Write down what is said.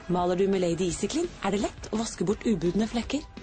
Maler du med Lady Easyclean, er det lett å vaske bort ubudne flekker.